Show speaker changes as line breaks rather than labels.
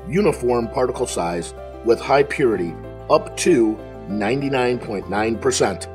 uniform particle size with high purity up to 99.9%.